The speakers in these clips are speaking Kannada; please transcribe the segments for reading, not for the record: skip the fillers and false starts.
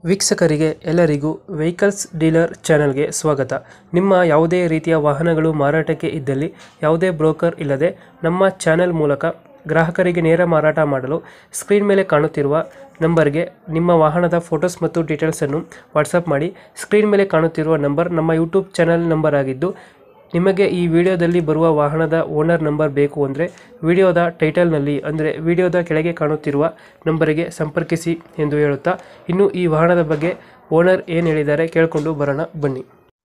ವೀಕ್ಷಕರಿಗೆ ಎಲ್ಲರಿಗೂ ವೆಹಿಕಲ್ಸ್ ಡೀಲರ್ ಚಾನೆಲ್ಗೆ ಸ್ವಾಗತ. ನಿಮ್ಮ ಯಾವುದೇ ರೀತಿಯ ವಾಹನಗಳು ಮಾರಾಟಕ್ಕೆ ಇದ್ದಲ್ಲಿ ಯಾವುದೇ ಬ್ರೋಕರ್ ಇಲ್ಲದೆ ನಮ್ಮ ಚಾನೆಲ್ ಮೂಲಕ ಗ್ರಾಹಕರಿಗೆ ನೇರ ಮಾರಾಟ ಮಾಡಲು ಸ್ಕ್ರೀನ್ ಮೇಲೆ ಕಾಣುತ್ತಿರುವ ನಂಬರ್ಗೆ ನಿಮ್ಮ ವಾಹನದ ಫೋಟೋಸ್ ಮತ್ತು ಡೀಟೇಲ್ಸನ್ನು ವಾಟ್ಸಪ್ ಮಾಡಿ. ಸ್ಕ್ರೀನ್ ಮೇಲೆ ಕಾಣುತ್ತಿರುವ ನಂಬರ್ ನಮ್ಮ ಯೂಟ್ಯೂಬ್ ಚಾನೆಲ್ ನಂಬರ್ ಆಗಿದ್ದು, ನಿಮಗೆ ಈ ವಿಡಿಯೋದಲ್ಲಿ ಬರುವ ವಾಹನದ ಓನರ್ ನಂಬರ್ ಬೇಕು ಅಂದರೆ ವಿಡಿಯೋದ ಟೈಟಲ್ನಲ್ಲಿ ಅಂದರೆ ವಿಡಿಯೋದ ಕೆಳಗೆ ಕಾಣುತ್ತಿರುವ ನಂಬರಿಗೆ ಸಂಪರ್ಕಿಸಿ ಎಂದು ಹೇಳುತ್ತಾ, ಇನ್ನು ಈ ವಾಹನದ ಬಗ್ಗೆ ಓನರ್ ಏನು ಹೇಳಿದ್ದಾರೆ ಕೇಳಿಕೊಂಡು ಬರೋಣ ಬನ್ನಿ.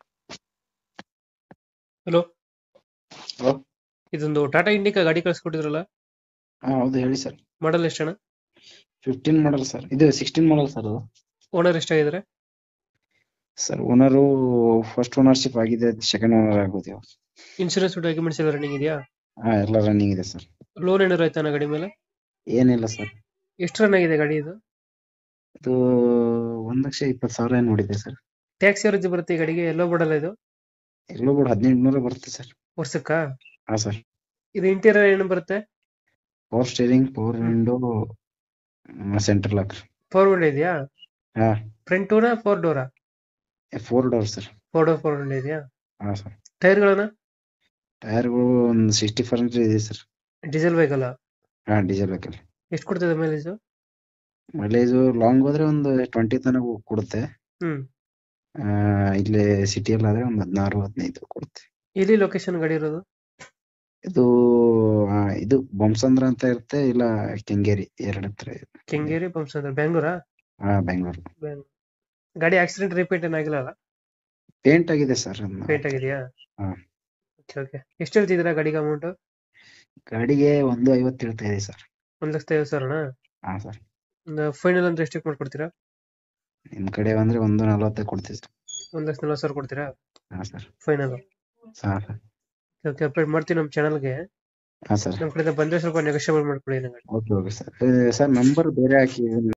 Hello, hello. ಇದೊಂದು ಟಾಟಾ ಇಂಡಿಕಾ ಗಾಡಿ ಕಳಿಸ್ಕೊಟ್ಟಿದ್ರಲ್ಲ, ಹೌದು ಹೇಳಿ ಸರ್. ಮಾಡಲ್ ಎಷ್ಟಣ್ಣ? 15 ಮಾಡಲ್ ಸರ್. ಇದು 16 ಮಾಡಲ್ ಸರ್. ಅದು ಓನರ್ ಎಷ್ಟಾಗಿದ್ದಾರೆ? ಸರ್ ಓನರು ಫಸ್ಟ್ ಓನರ್ಶಿಪ್ ಆಗಿದೆ, ಸೆಕೆಂಡ್ ಓನರ್ ಆಗೋದು. ಇನ್ಶೂರೆನ್ಸ್ ಡಾಕ್ಯುಮೆಂಟ್ಸ್ ಎಲ್ಲ ರನ್ನಿಂಗ್ ಇದೆಯಾ? ಎಲ್ಲ ರನ್ನಿಂಗ್ ಇದೆ ಸರ್. ಲೋನ್ ಏನಾರು ಆಯ್ತಾನ ಗಾಡಿ ಮೇಲೆ? ಏನಿಲ್ಲ ಸರ್. ಎಷ್ಟು ರನ್ ಆಗಿದೆ ಗಾಡಿ ಇದು? ಇದು 1,20,000 ಏನು ನೋಡಿದೆ ಸರ್. ಟ್ಯಾಕ್ಸ್ ಯಾವ್ದು ಬರುತ್ತೆ ಈ ಗಾಡಿಗೆ? ಎಲ್ಲೋ ಬಿಡಲ್ಲ ಇದು? ಎಲ್ಲೋ ಕೂಡ 1800 ಬರುತ್ತೆ ಸರ್. ವರ್ಷಕ್ಕ? ಹಾ ಸರ್. ಇದು ಇಂಟೀರಿಯರ್ ಏನು ಬರುತ್ತೆ? Power steering, power window, central lock. Four window ಇದೆಯಾ? ಹಾ, ಫ್ರಂಟ್ ಟೂನಾ ಫೋರ್ ಡೋರಾ? 4 ಡೋರ್ ಸರ್. ಫೋರ್ ವಿಂಡೋ ಇದೆಯಾ? ಹಾ ಸರ್. ಟೈರ್ಗಳನ್ನ? ಟೈರ್ಗಳು ಒಂದು 60% ಇದೆ ಸರ್. Diesel vehicle? ಹಾ, ಡೀಸೆಲ್ ವೆಹಿಕಲ್. ಎಷ್ಟು ಕೊಡ್ತದೆ ಮೈಲೇಜ್? ಮೈಲೇಜು ಲಾಂಗ್ ಹೋದ್ರೆ ಒಂದು 20 ತನಕ ಕೊಡುತ್ತೆ. ಹ್ಮ್. ಇಲ್ಲಿ ಸಿಟಿಯಲ್ಲಿ ಆದ್ರೆ ಒಂದು 16-15 ಕೊಡುತ್ತೆ. ಎಲ್ಲಿ ಲೊಕೇಶನ್ ಗಾಡಿ ಇರೋದು? ಇದು ಇದು ಬೊಮ್ಸಂದ್ರ ಅಂತ ಇರುತ್ತೆ, ಇಲ್ಲ ಕೆಂಗೇರಿ, ಎರಡು ಹತ್ರ ಇದೆ. ಕೆಂಗೇರಿ, ಬೊಮ್ಮಸಂದ್ರ, ಬೆಂಗಳೂರಾ? ಬೆಂಗಳೂರು. ಗಾಡಿ ಆಕ್ಸಿಡೆಂಟ್ ರಿಪೀಟ್ ಏನಾಗಿಲ್ಲ ಅಲ್ಲ? ಪೇಂಟ್ ಆಗಿದೆ ಸರ್. ಪೇಂಟ್ ಆಗಿದೆಯಾ? ಹಾ. ಓಕೆ. ಎಷ್ಟು ಹೇಳ್ತಿದ್ದೀರಾ ಗಾಡಿಗೆ ಅಮೌಂಟ್? ಗಾಡಿಗೆ 1,50 ಹೇಳ್ತಾ ಇದೆ ಸರ್. 1,50,000? ಹಾ ಸರ್. ಫೈನಲ್ ಅಂದ್ರೆ ಎಷ್ಟಕ್ಕೆ ಮಾಡ್ಕೊಡ್ತೀರಾ? ನಿಮ್ ಕಡೆ ಬಂದ್ರೆ 1,40 ಕೊಡ್ತೀವಿ ಸರ್. 1,40,000 ಕೊಡ್ತೀರಾ ಹಾ ಸರ್. ಫೈನಲ್? ಹಾ ಸರ್. ಓಕೆ, ಅಪ್ಡೇಟ್ ಮಾಡ್ತೀವಿ ನಮ್ಮ ಚಾನಲ್ಗೆ. ಹಾ ಸರ್. ನಮ್ಮ ಕಡೆಯಿಂದ ಬಂದ್ರೆ ಸ್ವಲ್ಪ ನೆಗೋಷಿಯೇಬಲ್ ಮಾಡ್ಕೊಳ್ಳಿ. Okay okay sir. Sir number ಬೇರೆ ಹಾಕಿ